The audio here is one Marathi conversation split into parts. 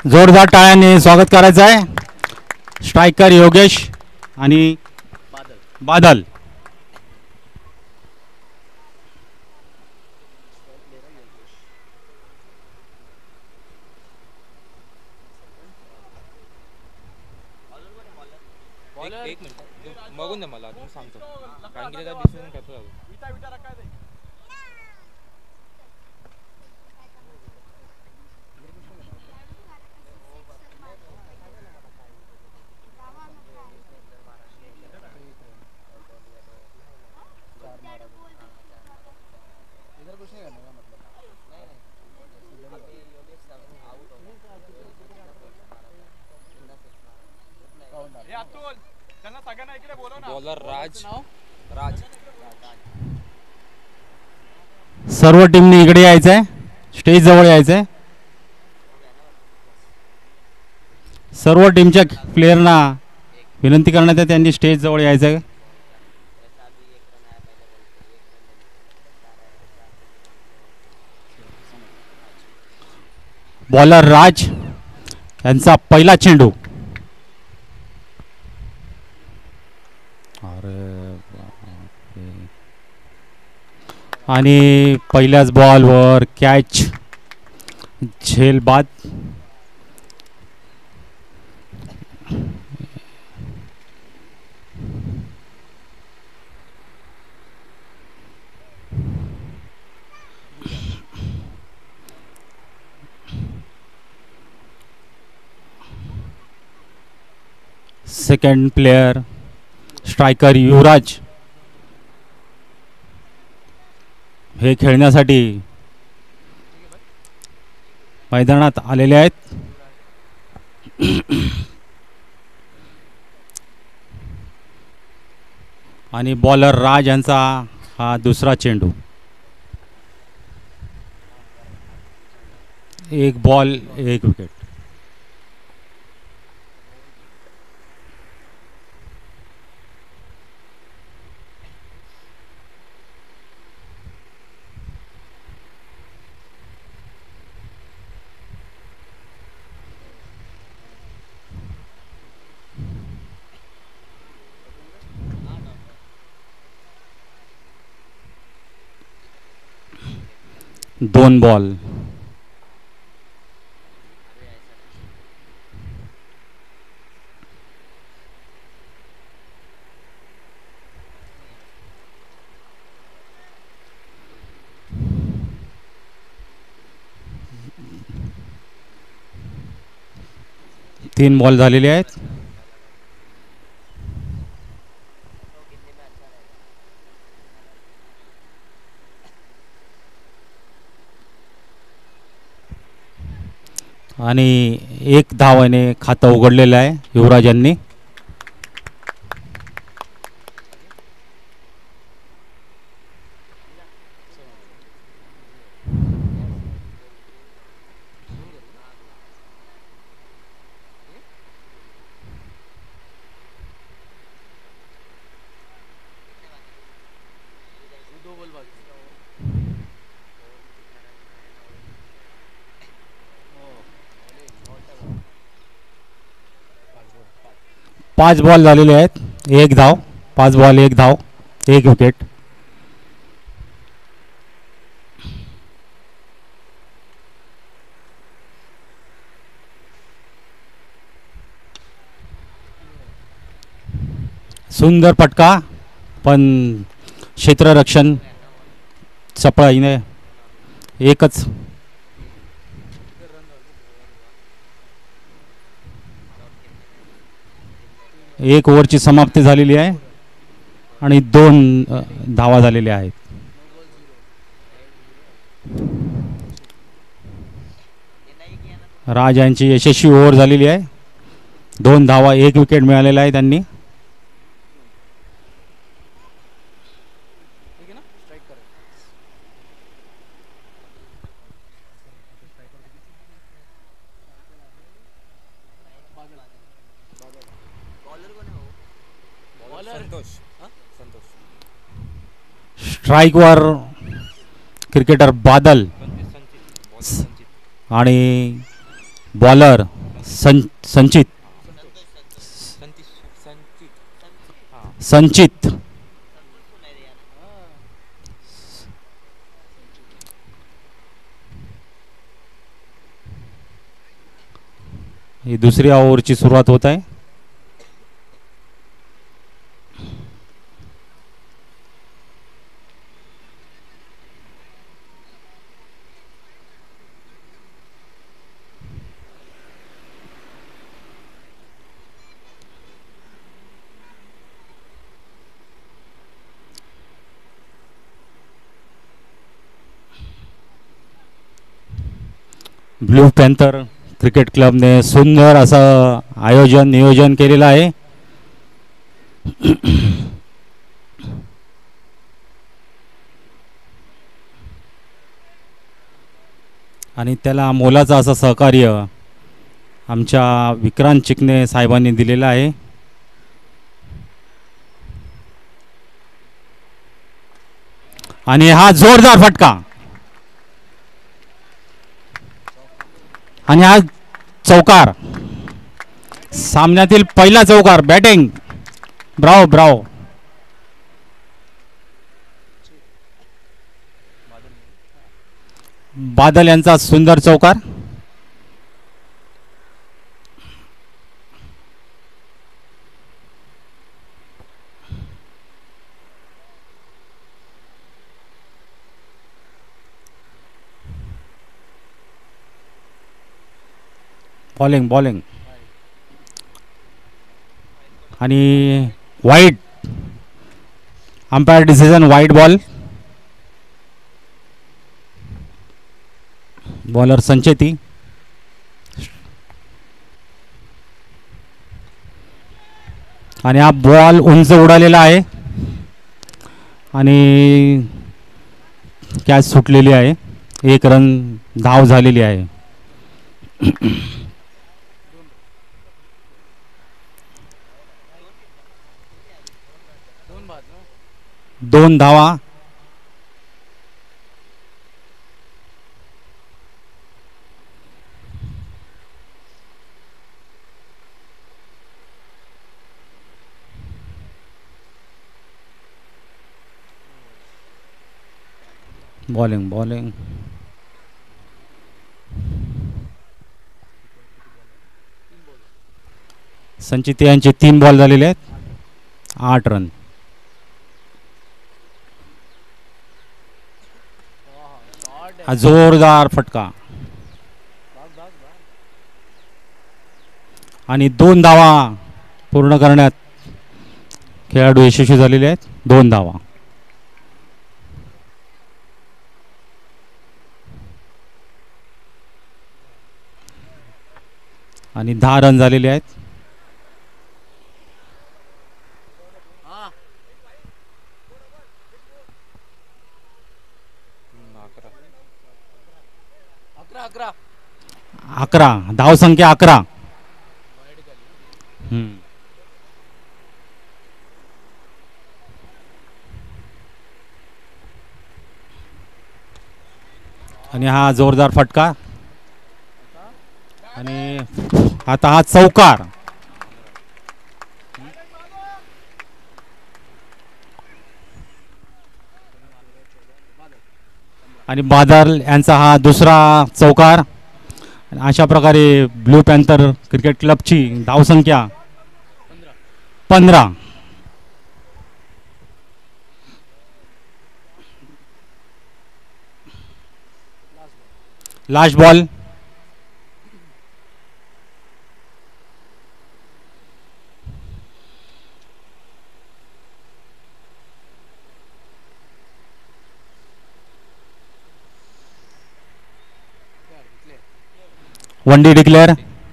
जोरदार टाळ्यांनी स्वागत करायचं आहे. स्ट्रायकर योगेश आणि बादल. एक मिनिट बघून द्या मला मी सांगतो कारण की त्याचा डिसिजन करतो. बॉलर राज. सर्व टीमने इकडे यायचंय, स्टेज जवळ यायचंय. सर्व टीमच्या प्लेयरना विनंती करण्यात आहे त्यांनी स्टेज जवळ यायचंय. बॉलर राज यांचा पहिला चेंडू. आणि पहिल्याच बॉलवर कॅच झेल बाद. सेकंड प्लेयर स्ट्रायकर युवराज हे खेळण्यासाठी मैदानात आलेले आहेत. आणि बॉलर राज यांचा हा दुसरा चेंडू. एक बॉल एक विकेट. दोन बॉल. तीन बॉल झालेले आहेत. आणि एक धावाने खातं उघडलेलं आहे युवराज यांनी. पाच बॉल झालेले आहेत. एक धाव. पाच बॉल एक धाव एक विकेट. सुंदर फटका पण क्षेत्ररक्षण चपळाईने एकच. एक ओव्हरची समाप्ती झालेली आहे आणि दोन धावा झालेल्या आहेत. राज यांची यशस्वी ओव्हर झालेली आहे. दोन धावा एक विकेट मिळालेला आहे त्यांनी. स्ट्राइक वर क्रिकेटर बादल आणि बॉलर संचित संचित संचित हां संचित. ही दुसरी ओव्हरची सुरुवात होत आहे. ब्लू पॅन्थर क्रिकेट क्लबने सुंदर असं नियोजन केलेलं आहे. आणि त्याला मोलाचं असं सहकार्य आमच्या विक्रांत चिकणे साहेबांनी दिलेलं आहे. आणि हा जोरदार फटका आणि हा चौकार, सामन्यातील पहिला चौकार. Batting Bravo Bravo. बादल यांचा सुंदर चौकार. बॉलिंग आणि wide. Umpire decision wide ball. Bowler Sancheti. आणि हा बॉल उंच उडालेला आहे आणि कॅच सुटलेली आहे. 1 रन धाव झालेली आहे. 2 धावा. बॉलिंग संचित यांचे 3 बॉल झालेले आहेत. 8 रन. जोरदार फटका आणि 2 धावा पूर्ण करण्यात खेळाडू यशस्वी झालेले आहेत. 2 धावा. आणि 10 रन झालेले आहेत. अकरा धाव संख्या 11. आणि हा जोरदार फटका आणि आता हा चौकार. आणि बादल यांचा हा दुसरा चौकार. अशा प्रकारे ब्लू पॅन्थर क्रिकेट क्लबची धावसंख्या 15. Last ball. One day declare.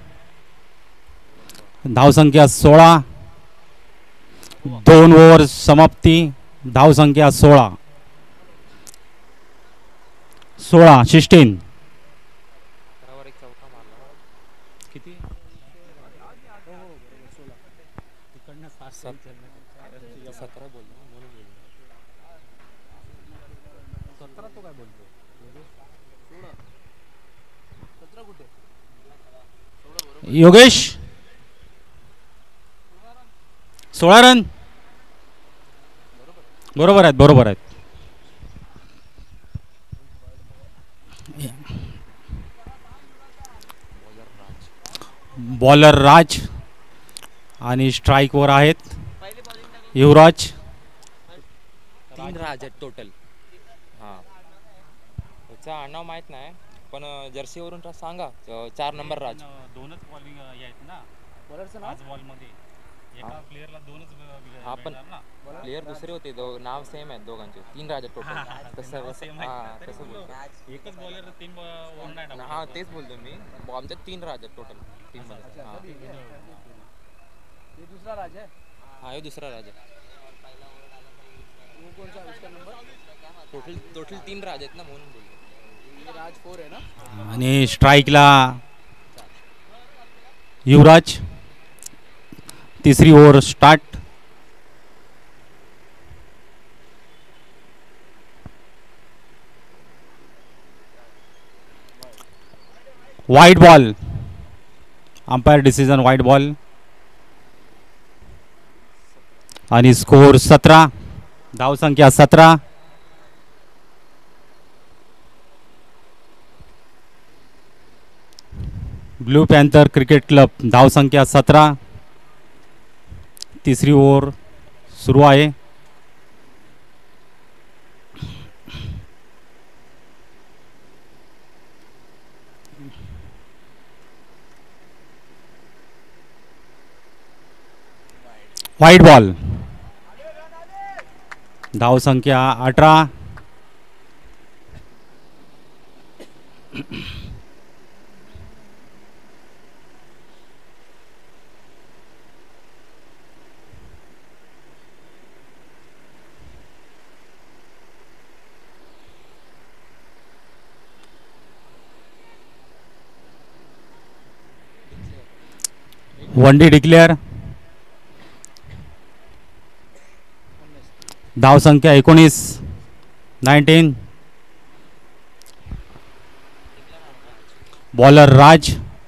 धावसंख्या 16. 2 ओव्हर समाप्ती. धावसंख्या 16. 16 किती 17 बोल म्हणून 17 तो काय बोलतो 16 17 कुठे योगेश 16 रन. बरोबर आहेत, बरोबर आहेत. बॉलर राज आणि स्ट्राईकवर आहेत युवराज. 3 राज आहेत टोटल. हां, त्याचं आडनाव माहीत नाही, पण जर्सीवरून सांगा. 4 नंबर राज. दोनच बॉलिंग आहेत ना आज बॉलमध्ये. एका प्लेअरला दोनच हा, पण प्लेयर दुसरे होते, नाव सेम आहेत दोघांचे. 3 राज आहेत टोटल. तसं हां, तसं बोलतो. एकच बॉलर 3 ओव्हर नाही टाकू हां, तेच बोलतो मी. आमच्यात 3 राज आहेत टोटल टीममध्ये. हां, ये दूसरा राज है. हा, हे दुसरा राज आहे. वो कौन सा उसका नंबर? टोटल 3 राज आहेत ना, म्हणून बोलतो. ये राज 4 है ना. आणि स्ट्राईकला युवराज. तिसरी over start. Wide ball. Umpire decision wide ball. आणि स्कोर 17. धावसंख्या 17. ब्लू पॅन्थर क्रिकेट क्लब धावसंख्या 17. तिसरी ओव्हर सुरू आहे. वाईट बॉल. धावसंख्या 18. One day declare. धावसंख्या 19. Bowler Raj.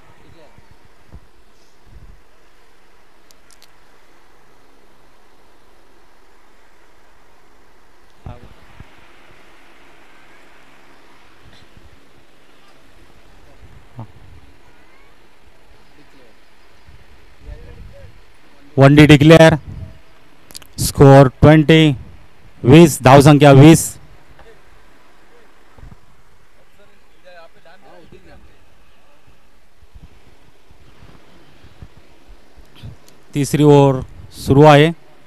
One day declare. Score 20. धावसंख्या 20. तिसरी ओव्हर सुरू आहे.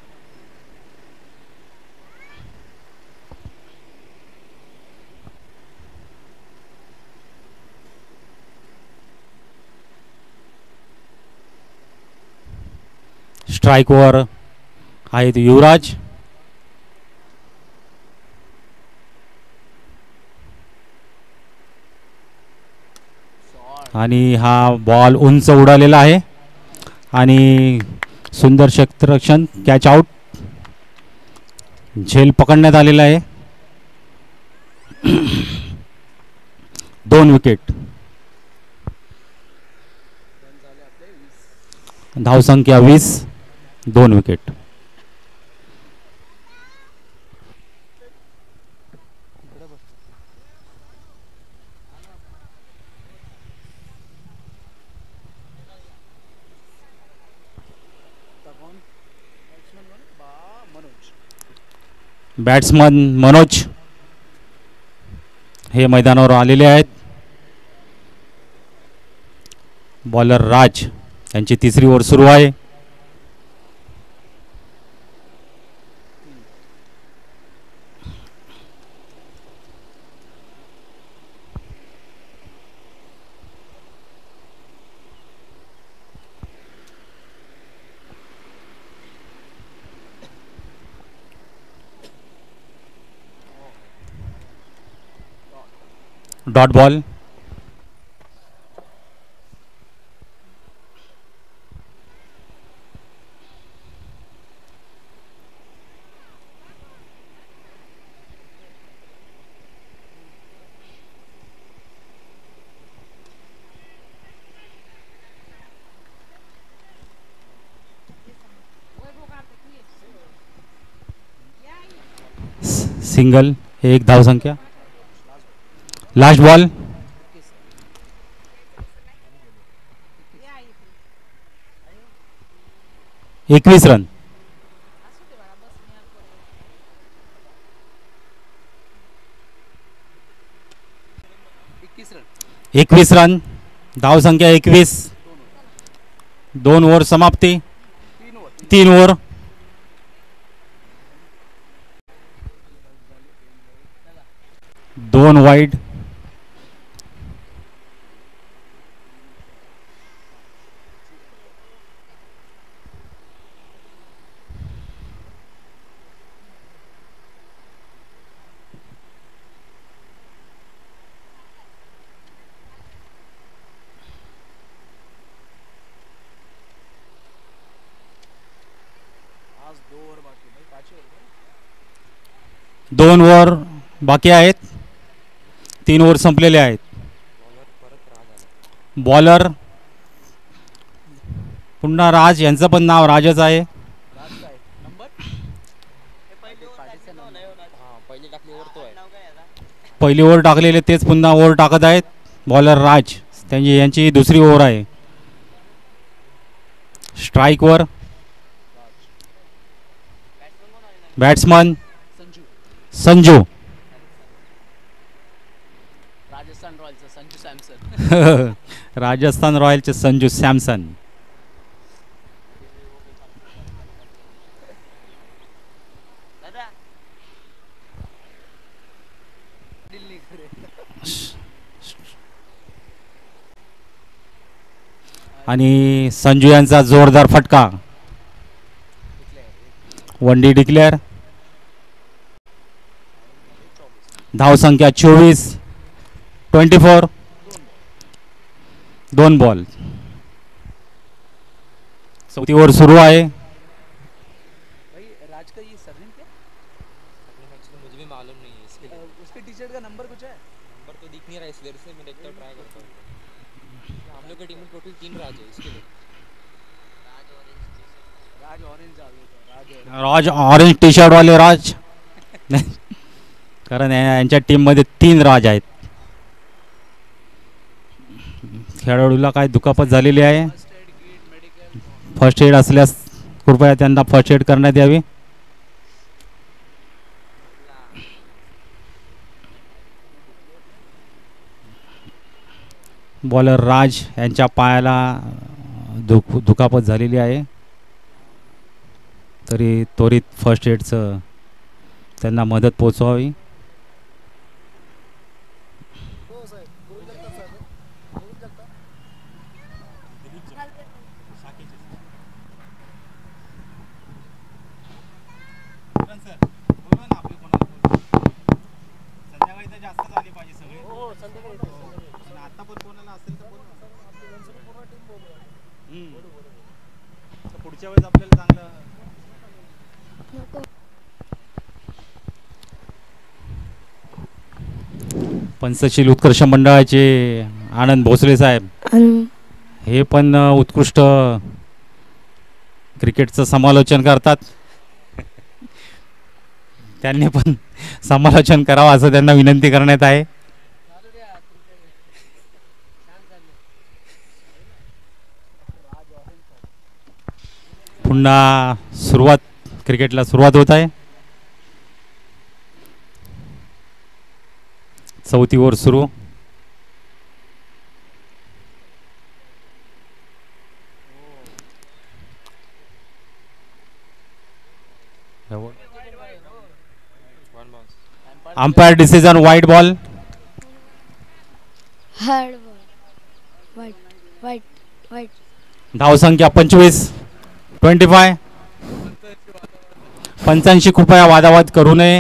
स्ट्राईकवर आहेत युवराज. आणि हा बॉल उंच उडालेला आहे आणि सुंदर क्षेत्ररक्षण. Catch out. झेल पकडण्यात आलेला आहे. 2 विकेट. धावसंख्या 20. 2 विकेट. बॅट्समन मनोज हे मैदानावर आलेले आहेत. बॉलर राज यांची तिसरी ओव्हर सुरू आहे. Dot ball. सिंगल, एक धावसंख्या. Last ball. 21 रन. 21 रन, धावसंख्या 21. 2 ओव्हर समाप्ती. 3 ओव्हर. दोन वाईड. दोन ओव्हर बाकी आहेत. 3 ओव्हर संपलेले आहेत. बॉलर पुन्हा राज, यांचं पण नाव राजच आहे. पहिली ओव्हर टाकलेले तेच पुन्हा ओव्हर टाकत आहेत. बॉलर राज, यांची दुसरी ओव्हर आहे. स्ट्राईकवर बॅट्समन संजू. राजस्थान रॉयलचे संजू सॅमसन. आणि संजू यांचा जोरदार फटका. One D declare. धावसंख्या 24. 24. 2 बॉल. चौथी ओव्हर सुरू आहे. राज का ये सरनेम क्या? मुझे भी मालूम नहीं है इसके लिए. उसके टी शर्ट का नंबर कुछ है? नंबर तो दिख नहीं रहा है इसलिए से मैं देखता ट्राई करता हूँ. हम लोग की टीम में टोटल 3 राज है इसके लिए. Raj orange orange T shirt वाले राज. कारण यांच्या टीममध्ये 3 राज आहेत. खेळाडूला काय दुखापत झालेली आहे. फर्स्ट एड असल्यास कृपया त्यांना फर्स्ट एड करण्यात यावी. बॉलर राज यांच्या पायाला दुखापत झालेली आहे. तरी त्वरित फर्स्ट एडचं त्यांना मदत पोचवावी. पुढच्या वेळेस आपल्याला चांगलं. पंचशील उत्कर्ष मंडळाचे आनंद भोसले साहेब हे पण उत्कृष्ट क्रिकेटचं समालोचन करतात. त्यांनी पण समालोचन करावं असं त्यांना विनंती करण्यात आहे. पुन्हा क्रिकेटला सुरुवात होत आहे. चौथी ओव्हर सुरू. Umpire decision wide ball. Hard ball. Wide. धावसंख्या 25. 25. 85. कृपया वादावाद करू नये.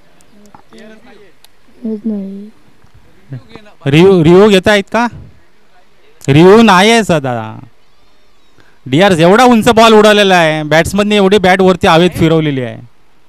रिव्ह्यू घेता आहेत का? रिव्ह्यू नाही आहे सदा. डीआर एवढा उंच बॉल उडालेला आहे. बॅट्समनने एवढी बॅट वरती हवेत फिरवलेली आहे.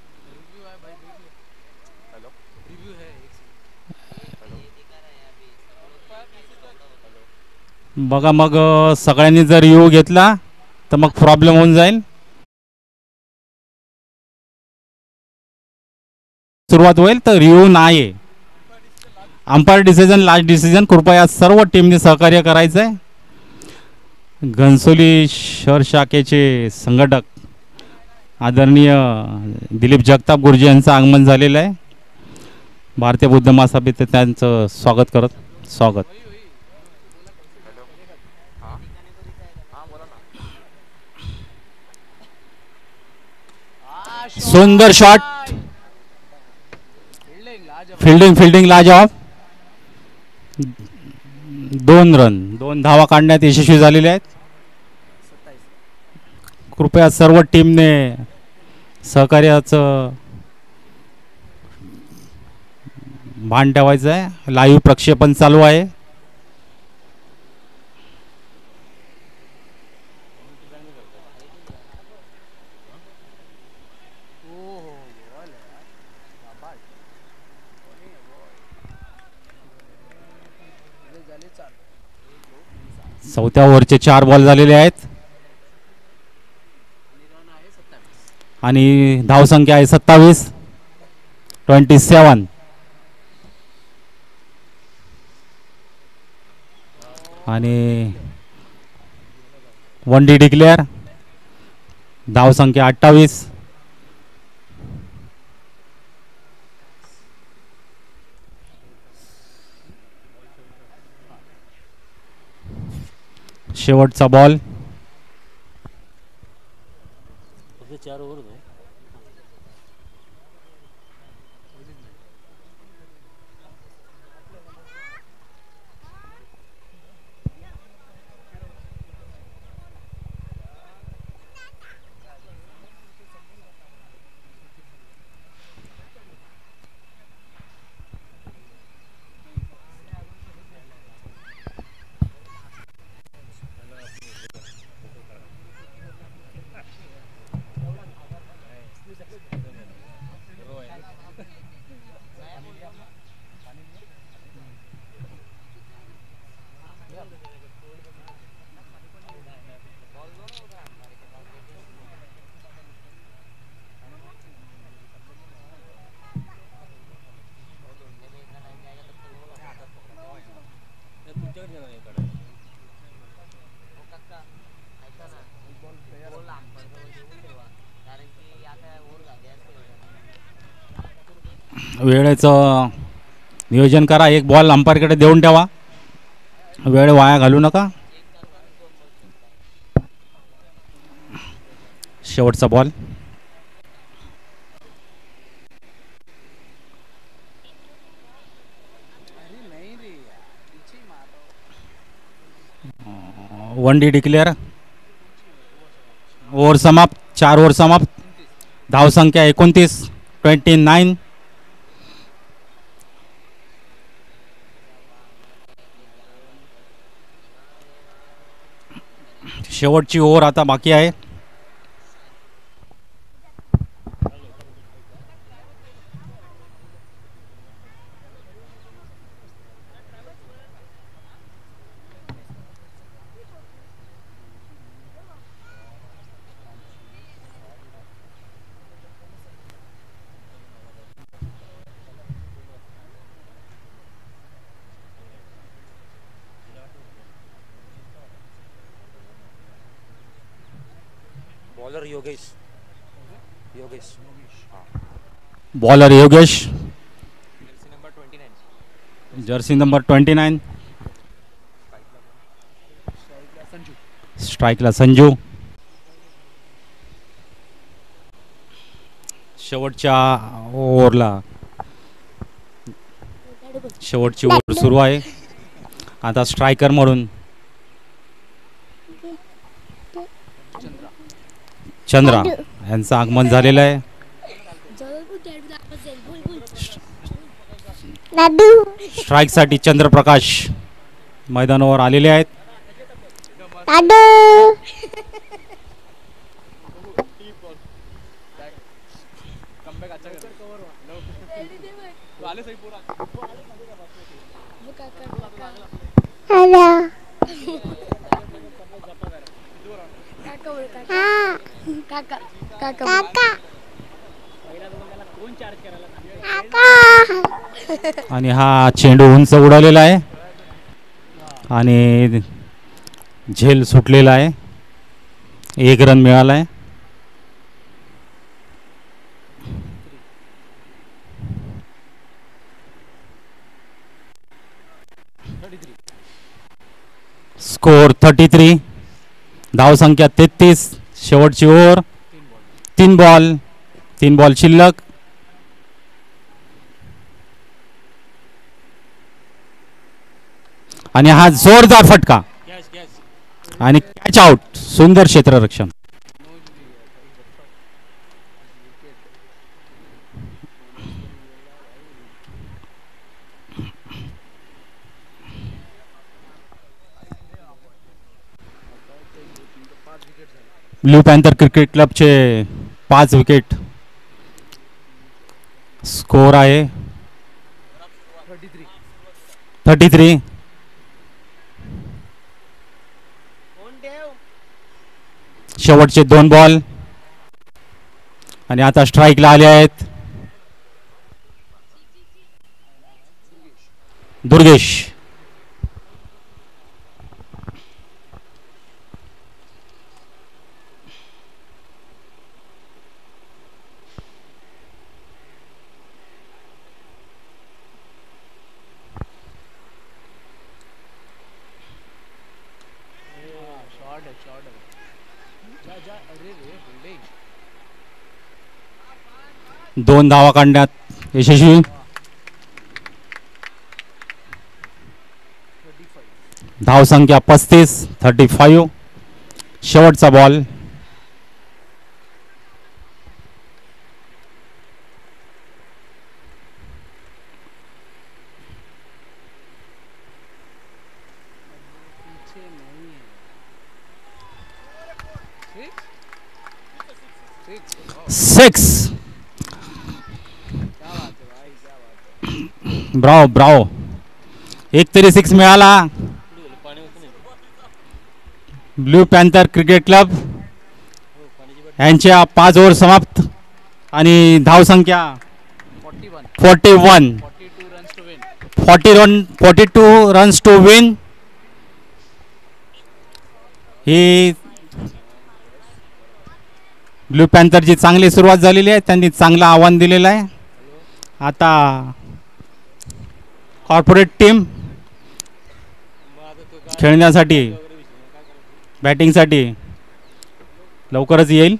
बघा मग सगळ्यांनी जर रिव्ह्यू घेतला तर मग प्रॉब्लेम होऊन जाईल. सुरुवात होईल. तर रिव्ह्यू नाही आहे. Umpire decision last decision. कृपया सर्व टीमने सहकार्य करायचं आहे. घनसोली शहर शाखेचे संघटक आदरणीय दिलीप जगताप गुरुजी यांचं आगमन झालेलं आहे. भारतीय बुद्ध महासभेत त्यांचं स्वागत करत स्वागत. सुंदर शॉट. फिल्डिंग लाजवाब. 2 रन 2 धावा काढण्यात यशस्वी झालेले आहेत. कृपया सर्व टीमने सहकार्याचं भान ठेवायचं आहे. लाईव्ह प्रक्षेपण चालू आहे. चौथ्या ओव्हरचे 4 बॉल झालेले आहेत आणि धावसंख्या आहे 27. 27 आणि 1 डी डिक्लेअर. धावसंख्या 28. शेवटचा बॉल. वेळेचं नियोजन करा. 1 बॉल अंपायरकडे देऊन ठेवा. वेळ वाया घालू नका. शेवटचा ball. One D declare. Over समाप्त. 4 ओव्हर समाप्त. धावसंख्या 29. 29. शेवटची ओव्हर आता बाकी आहे. Bowler Yogesh. Bowler Yogesh. Jersey number 29. Jersey number 29. स्ट्राईकला संजू. शेवटच्या ओव्हरला शेवटची ओव्हर सुरू आहे. आता स्ट्रायकर म्हणून चंद्रा यांचं आगमन झालेलं आहे. स्ट्राईकसाठी चंद्रप्रकाश मैदानावर आलेले आहेत. काका आणि हा चेंडू उंच उडवलेला आहे आणि झेल सुटलेला आहे. 1 रन मिळाला आहे. स्कोर 33. धावसंख्या 33. शेवटची ओव्हर. 3 बॉल शिल्लक. आणि हा जोरदार फटका आणि कॅच आउट. सुंदर क्षेत्ररक्षण. ब्ल्यू पॅन्थर क्रिकेट क्लबचे 5 विकेट. स्कोर आहे 33. शेवटचे 2 बॉल आणि आता स्ट्राईकला आले आहेत दुर्गेश. शॉर्ट जा जा. अरे रे बिल्डिंग. 2 धावा काढण्यात यशस्वी. 35. धावसंख्या 35. शेवटचा बॉल. पीछे नहीं है. 6. क्या बात है भाई, क्या बात है. Bravo bravo. एक तरी 6 मिळाला. ब्ल्यू पॅन्थर क्रिकेट क्लब यांच्या 5 ओव्हर समाप्त आणि धावसंख्या 41. 42 runs to win. 42 runs to win. ही ब्ल्यू पॅन्थरची चांगली सुरुवात झालेली आहे. त्यांनी चांगलं आव्हान दिलेलं आहे. आता कॉर्पोरेट टीम खेळण्यासाठी बॅटिंगसाठी लवकरच येईल.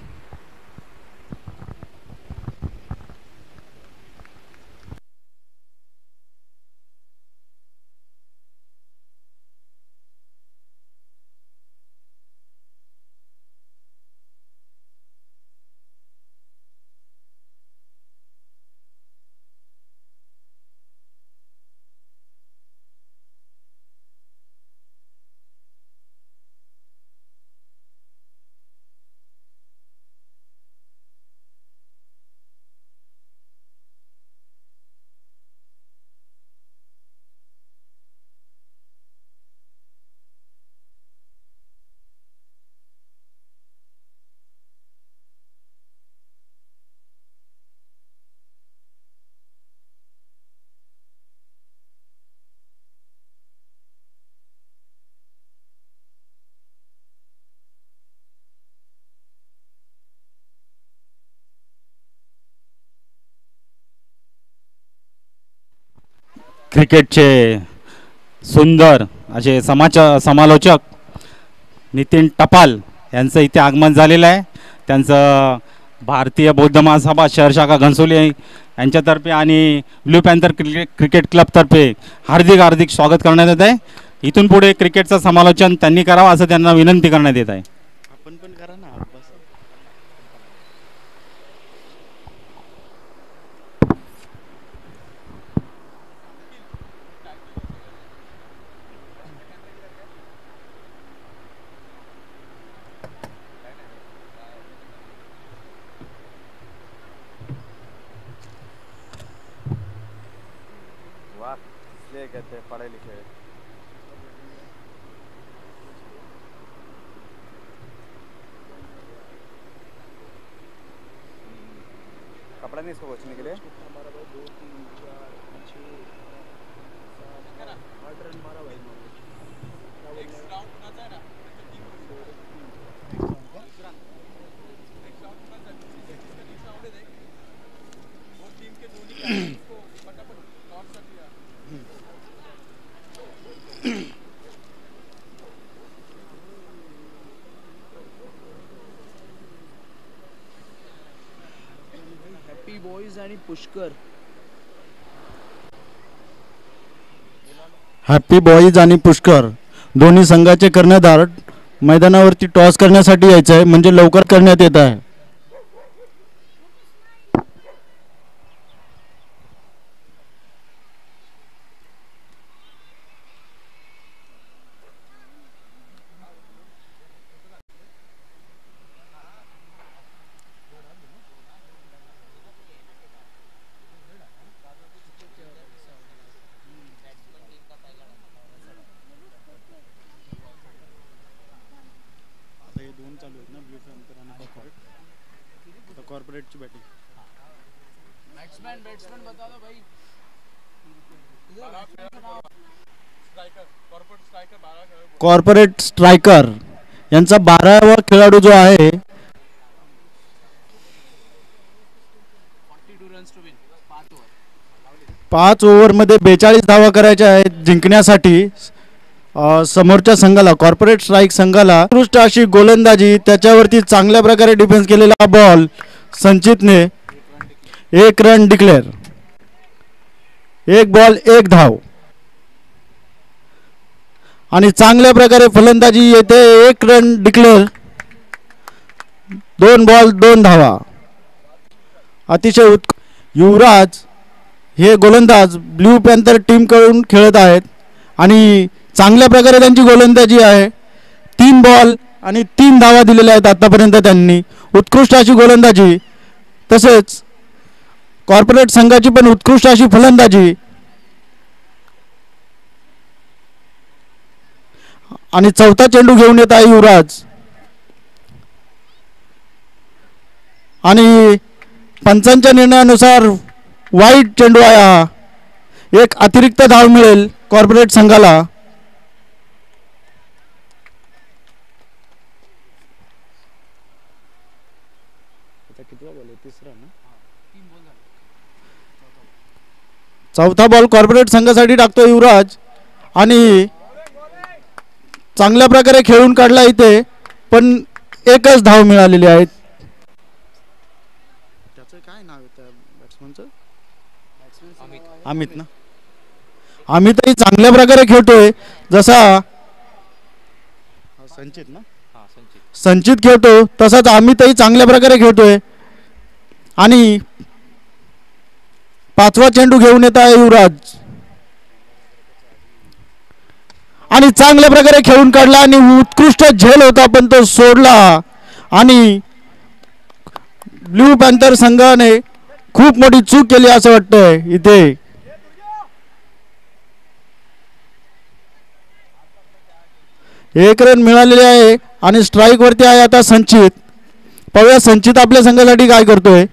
क्रिकेटचे सुंदर असे समालोचक नितीन टपाल यांचं इथे आगमन झालेलं आहे. त्यांचं भारतीय बौद्ध महासभा शहर शाखा घनसोली यांच्यातर्फे आणि ब्ल्यू पॅन्थर क्रिकेट क्लबतर्फे हार्दिक स्वागत करण्यात येत आहे. इथून पुढे क्रिकेटचं समालोचन त्यांनी करावं असं त्यांना विनंती करण्यात येत आहे. आपण पण करा ना. वाह, इसलिए कहते हैं पढ़े लिखे. कपड़ा नहीं इसको पोंछने के लिए. 2 3 4 6 7 8 रन मारा भाई मनोज हॅपी बॉईज आणि पुष्कर हॅपी बॉईज आणि पुष्कर दोन्ही संघाचे कर्णधार मैदानावरती टॉस करण्यासाठी यायचं आहे, म्हणजे लवकर करण्यात येत आहे. आता हे दोन चालू आहेत ना, ब्लू पॅन्थर आणि कॉर्पोरेट. आता कॉर्पोरेटची बॅटिंग. बैट्समैन बता दो भाई कॉर्पोरेट स्ट्रायकर यांचा 12वा खेळाडू जो आहे 42 रन्स टू विन 5 ओव्हर 5 ओव्हरमध्ये 42 धावा करायच्या आहेत जिंकण्यासाठी. समोरच्या संघाला कॉर्पोरेट स्ट्राईक संघाला उत्कृष्ट अशी गोलंदाजी, त्याच्यावरती चांगल्या प्रकारे डिफेन्स केलेला बॉल संचितने 1 रन डिक्लेअर. 1 बॉल 1 धाव आणि चांगल्या प्रकारे फलंदाजी येते. 1 रन डिक्लेअर, 2 बॉल 2 धावा. अतिशय युवराज हे गोलंदाज ब्ल्यू पॅन्थर टीमकडून खेळत आहेत आणि चांगल्या प्रकारे त्यांची गोलंदाजी आहे. 3 बॉल आणि 3 धावा दिलेल्या आहेत आतापर्यंत त्यांनी. उत्कृष्ट अशी गोलंदाजी, तसेच कॉर्पोरेट संघाची पण उत्कृष्ट अशी फलंदाजी. आणि चौथा चेंडू घेऊन येत आहे युवराज आणि पंचांच्या निर्णयानुसार वाईट चेंडू आहे हा. 1 अतिरिक्त धाव मिळेल कॉर्पोरेट संघाला. चौथा बॉल कॉर्पोरेट संघासाठी टाकतो युवराज आणि चांगल्या प्रकारे खेळून काढला इथे, पण 1च धाव मिळालेली आहे. त्याचं काय नाव आहे त्या बॅट्समनचं? अमित ना. अमितही चांगल्या प्रकारे खेळतोय, जसा संचित ना संचित खेळतो तसाच अमितही चांगल्या प्रकारे खेळतोय. आणि 5वा चेंडू घेऊन येत आहे युवराज आणि चांगल्या प्रकारे खेळून काढला आणि उत्कृष्ट झेल होता पण तो सोडला. आणि ब्ल्यू पॅन्थर संघाने खूप मोठी चूक केली असं वाटतंय इथे. एक रन मिळालेले आहे आणि स्ट्राईक वरती आहे आता संचित. पाहूया संचित आपल्या संघासाठी काय करतोय.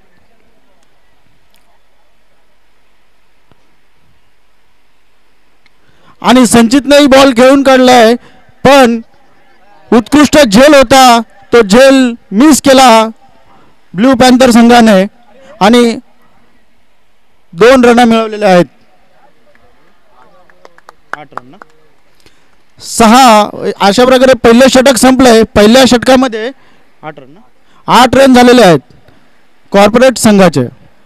आणि संचितनेही बॉल खेळून काढलाय, पण उत्कृष्ट झेल होता तो झेल मिस केला ब्ल्यू पॅन्थर संघाने आणि 2 रन मिळवलेले आहेत. 8 रन ना 6 अशा प्रकारे पहिले षटक संपलंय. पहिल्या षटकामध्ये 8 रन ना 8 रन झालेले आहेत कॉर्पोरेट संघाचे.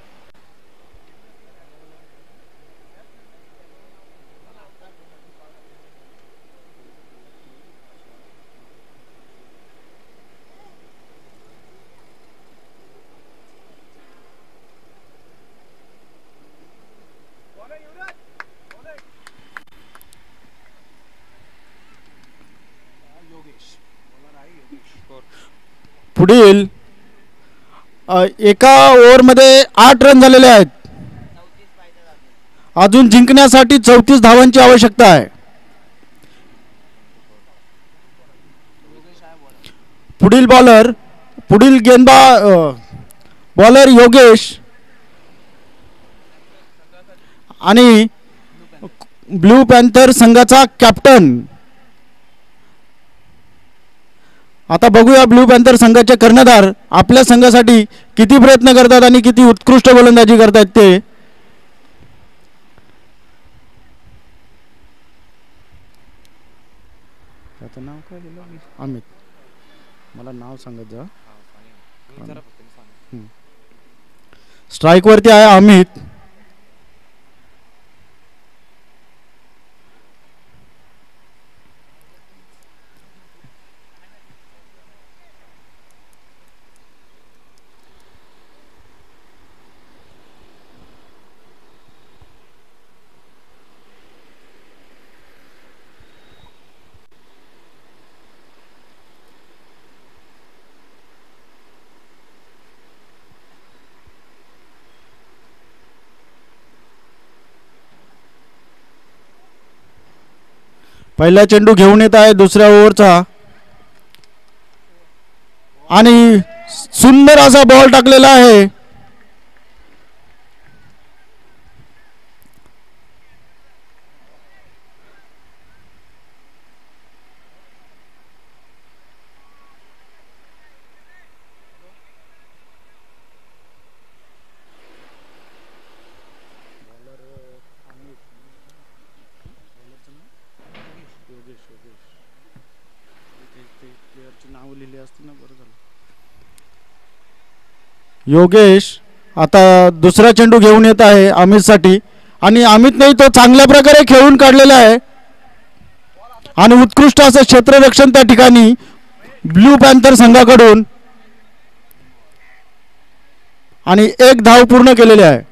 पुढील एका ओव्हरमध्ये 8 रन झालेले आहेत. अजून जिंकण्यासाठी 34 धावांची आवश्यकता आहे. पुढील बॉलर योगेश आणि ब्ल्यू पॅन्थर संघाचा कॅप्टन. आता बघूया ब्ल्यू पॅन्थर संघाचे कर्णधार आपल्या संघासाठी किती प्रयत्न करतात आणि किती उत्कृष्ट गोलंदाजी करतात ते. त्याचं नाव काय दिलं? अमित. मला नाव सांगत जा. स्ट्राईक वरती आहे अमित. पहिला चेंडू घेऊन येत आहे दुसऱ्या ओव्हरचा आणि सुंदर असा बॉल टाकलेला आहे. योगेश आता दुसरा चेंडू घेऊन येत आहे अमितसाठी आणि अमितनेही तो चांगल्या प्रकारे खेळून काढलेला आहे आणि उत्कृष्ट असं क्षेत्ररक्षण त्या ठिकाणी ब्ल्यू पॅन्थर संघाकडून आणि एक धाव पूर्ण केलेली आहे.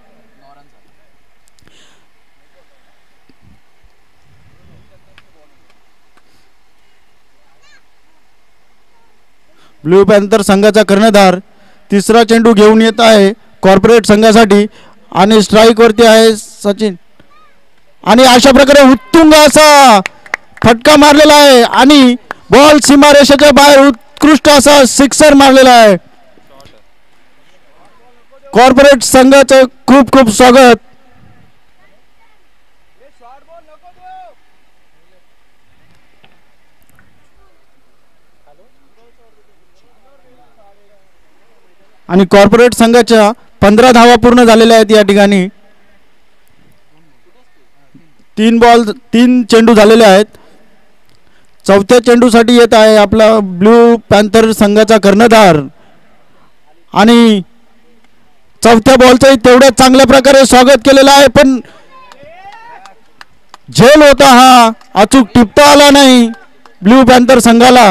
ब्ल्यू पॅन्थर संघाचा कर्णधार तिसरा चेंडू घेऊन येत आहे कॉर्पोरेट संघासाठी आणि स्ट्राईक वरती आहे सचिन आणि अशा प्रकारे उत्तुंग असा फटका मारलेला आहे आणि बॉल सीमारेषेच्या बाहेर उत्कृष्ट असा सिक्सर मारलेला आहे. कॉर्पोरेट संघाचं खूप खूप स्वागत. आणि कॉर्पोरेट संघाच्या 15 धावा पूर्ण झालेल्या आहेत या ठिकाणी. 3 चेंडू झालेले आहेत. चौथ्या चेंडूसाठी येत आहे आपला ब्ल्यू पॅन्थर संघाचा कर्णधार आणि चौथ्या बॉलचंही तेवढ्या चांगल्या प्रकारे स्वागत केलेलं आहे पण झेल होता हा अचूक टिपता आला नाही ब्ल्यू पॅन्थर संघाला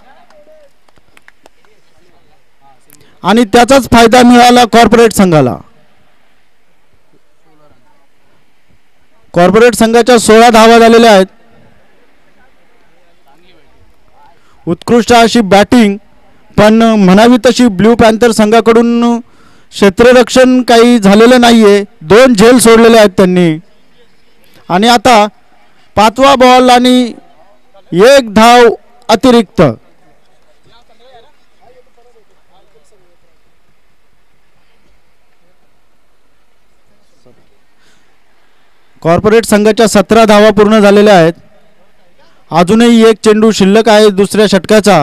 आणि त्याचाच फायदा मिळाला कॉर्पोरेट संघाला. कॉर्पोरेट संघाच्या 16 धावा झालेल्या आहेत. उत्कृष्ट अशी बॅटिंग पण म्हणावी तशी ब्ल्यू पॅन्थर संघाकडून क्षेत्ररक्षण काही झालेलं नाहीये. 2 झेल सोडलेले आहेत त्यांनी आणि आता 5वा बॉल आणि 1 धाव अतिरिक्त. कॉर्पोरेट संघाच्या 17 धावा पूर्ण झालेल्या आहेत. अजूनही 1 चेंडू शिल्लक आहे दुसऱ्या षटकाचा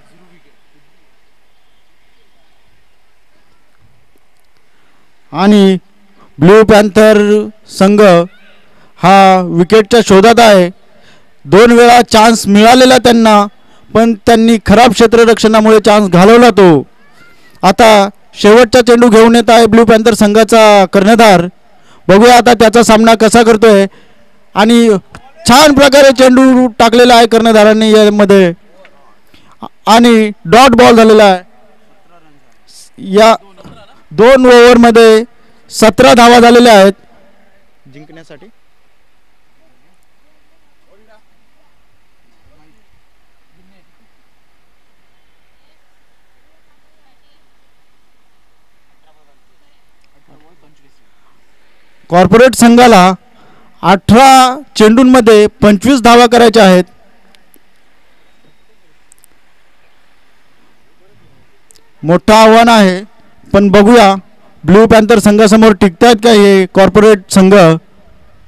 आणि ब्ल्यू पॅन्थर संघ हा विकेटच्या शोधात आहे. 2 वेळा चान्स मिळालेला त्यांना पण त्यांनी खराब क्षेत्ररक्षणामुळे चान्स घालवला तो. आता शेवटचा चेंडू घेऊन येत आहे ब्ल्यू पॅन्थर संघाचा कर्णधार. बघूया आता त्याचा सामना कसा करतोय आणि छान प्रकारे चेंडू टाकलेला आहे कर्णधारांनी यामध्ये आणि डॉट बॉल झालेला आहे. या 2 ओव्हरमध्ये 17 धावा झालेल्या आहेत जिंकण्यासाठी. कॉर्पोरेट संघाला 18 चेंडूंमध्ये 25 धावा करायच्या आहेत. मोठं आव्हान आहे पण बघूया ब्ल्यू पॅन्थर संघासमोर टिकतायत का हे कॉर्पोरेट संघ.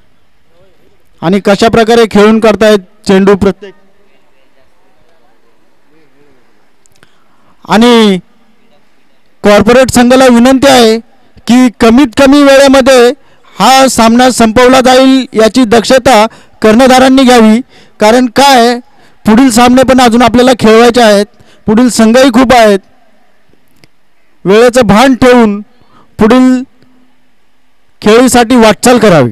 आणि कशा प्रकारे खेळून करतायत चेंडू प्रत्येक आणि कॉर्पोरेट संघाला विनंती आहे की कमीत कमी वेळेमध्ये हा सामना संपवला जाईल याची दक्षता कर्णधारांनी घ्यावी. कारण काय पुढील सामने पण अजून आपल्याला खेळवायचे आहेत. पुढील संघही खूप आहेत. वेळेचं भान ठेवून पुढील खेळीसाठी वाटचाल करावी.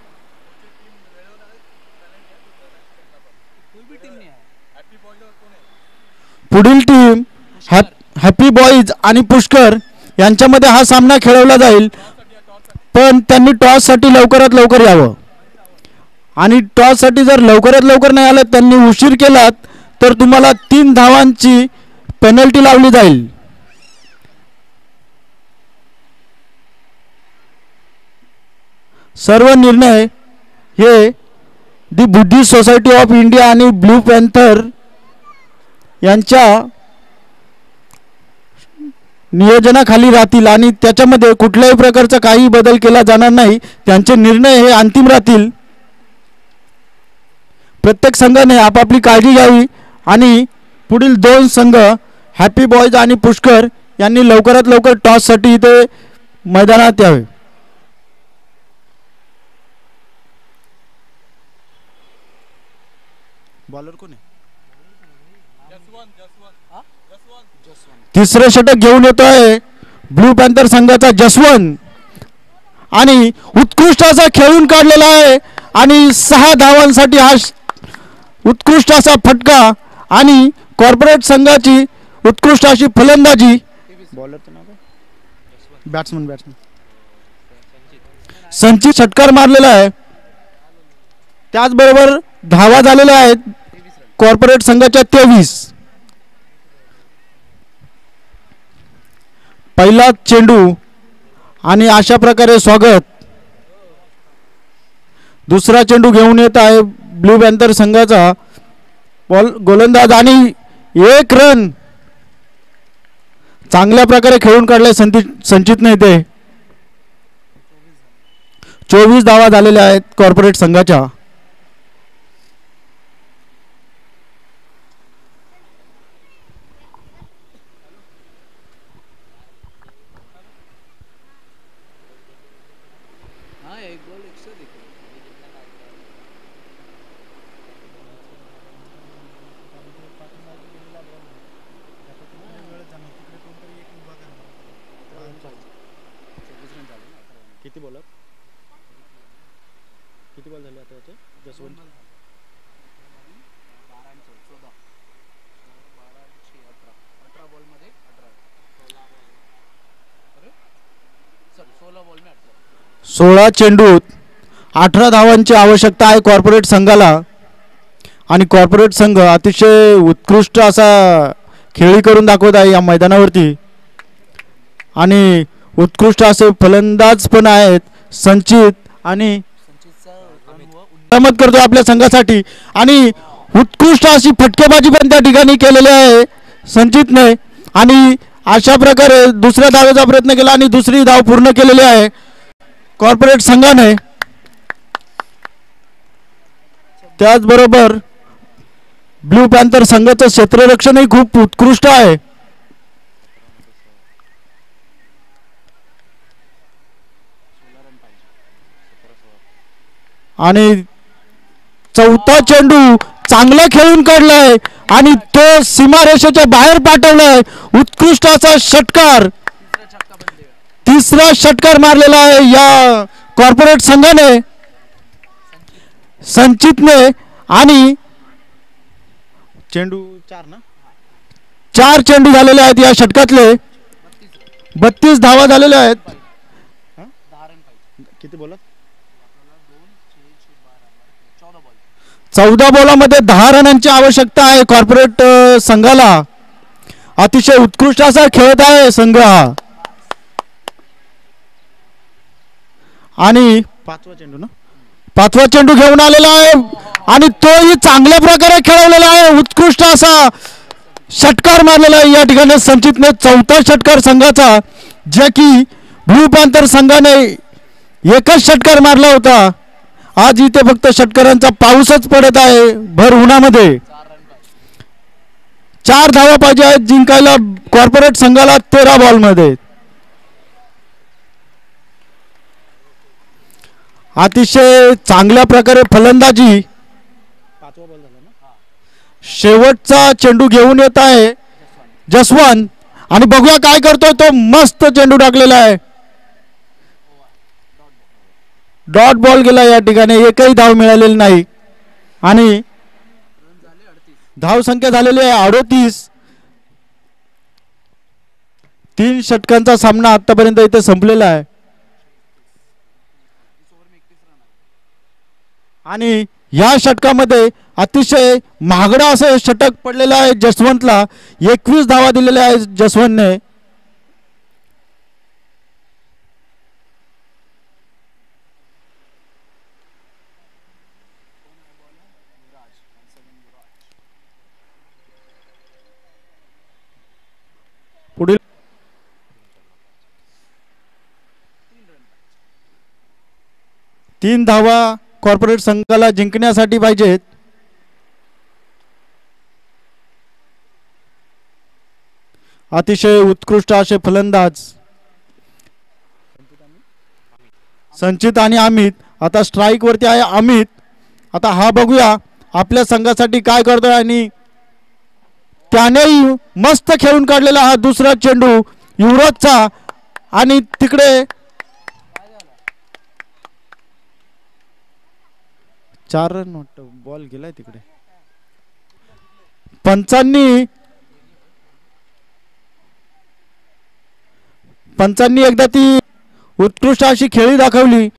पुढील टीम हॅपी बॉईज आणि पुष्कर यांच्यामध्ये हा सामना खेळवला जाईल. पण त्यांनी टॉससाठी लवकरात लवकर यावं आणि टॉससाठी जर लवकरात लवकर नाही आलं त्यांनी उशीर केलात तर तुम्हाला 3 धावांची पेनल्टी लावली जाईल. सर्व निर्णय हे the Buddhist society of India आणि ब्लू पॅन्थर यांच्या नियोजनाखाली राहतील आणि त्याच्यामध्ये कुठल्याही प्रकारचा काही बदल केला जाणार नाही. त्यांचे निर्णय हे अंतिम राहतील. प्रत्येक संघाने आपापली काळजी घ्यावी आणि पुढील 2 संघ हॅपी बॉयज आणि पुष्कर यांनी लवकरात लवकर टॉससाठी इथे मैदानात यावे. बॉलर कोण आहे? तिसरे षटक घेऊन येतो आहे ब्लू पॅन्थर संघाचा जसवंत आणि उत्कृष्ट असा खेळून काढलेला आहे आणि 6 धावांसाठी हा उत्कृष्ट असा फटका आणि कॉर्पोरेट संघाची उत्कृष्ट अशी फलंदाजी. बॉलरचं नाव काय? बॅट्समन संचित षटकार मारलेला आहे. त्याचबरोबर धावा झालेल्या आहेत कॉर्पोरेट संघाच्या 23. पहिला चेंडू आणि अशा प्रकारे स्वागत. दुसरा चेंडू घेऊन येत आहे ब्लू पॅन्थर संघाचा गोलंदाज आणि 1 रन चांगल्या प्रकारे खेळून काढले संचितने. ते 24 धावा झालेल्या आहेत कॉर्पोरेट संघाच्या. किती बॉल झाले आता याचे जसवंत? 16 चेंडूत 18 धावांची आवश्यकता आहे कॉर्पोरेट संघाला आणि कॉर्पोरेट संघ अतिशय उत्कृष्ट असा खेळी करून दाखवत आहे या मैदानावरती आणि उत्कृष्ट असे फलंदाज पण आहेत संचित आणि मत करतो आपल्या संघासाठी आणि उत्कृष्ट अशी फटकेबाजी पण त्या ठिकाणी केलेली आहे संचितने आणि अशा प्रकारे दुसऱ्या धावेचा प्रयत्न केला आणि दुसरी धाव पूर्ण केलेली आहे कॉर्पोरेट संघाने. त्याचबरोबर ब्लू पॅन्थर संघाचं क्षेत्ररक्षणही खूप उत्कृष्ट आहे आणि चौथा चेंडू चांगला खेळून काढलाय आणि तो सीमारेषेच्या बाहेर पाठवलाय. उत्कृष्ट असा षटकार, तिसरा षटकार मारलेला आहे या कॉर्पोरेट संघाने संचितने आणि चेंडू 4 चेंडू झालेले आहेत या षटकातले. 32 धावा झालेल्या आहेत. किती बोला? 14 बॉलामध्ये 10 रनांची आवश्यकता आहे कॉर्पोरेट संघाला. अतिशय उत्कृष्ट असा खेळत आहे संघ हा आणि पाचवा चेंडू घेऊन आलेला आहे आणि तोही चांगल्या प्रकारे खेळवलेला आहे. उत्कृष्ट असा षटकार मारलेला आहे या ठिकाणी संचितने. चौथा षटकार संघाचा, जे की ब्लू पॅन्थर संघाने एकच षटकार मारला होता आज इथे फक्त षटकारांचा पाऊसच पडत आहे भर उन्हामध्ये. 4 धावा पाहिजे आहेत जिंकायला कॉर्पोरेट संघाला 13 बॉलमध्ये. अतिशय चांगल्या प्रकारे फलंदाजी. शेवटचा चेंडू घेऊन येत आहे जसवंत आणि बघूया काय करतोय तो. मस्त चेंडू टाकलेला आहे. डॉट बॉल गेला या ठिकाणी. एकही धाव मिळालेली नाही आणि धाव संख्या झालेली आहे 38. 3 षटकांचा सामना आतापर्यंत इथे संपलेला आहे आणि या षटकामध्ये अतिशय महागडा असं षटक पडलेलं आहे जसवंतला. 21 धावा दिलेल्या आहेत जसवंतने. पुढील 3 धावा कॉर्पोरेट संघाला जिंकण्यासाठी पाहिजेत. अतिशय उत्कृष्ट असे फलंदाज संचित आणि अमित. आता स्ट्राईक वरती आहे अमित. आता हा बघूया आपल्या संघासाठी काय करतोय आणि त्यानेही मस्त खेळून काढलेला हा दुसरा चेंडू युवराजचा आणि तिकडे 4 रन बॉल गेलाय तिकडे. पंचांनी एकदा ती उत्कृष्ट अशी खेळी दाखवली.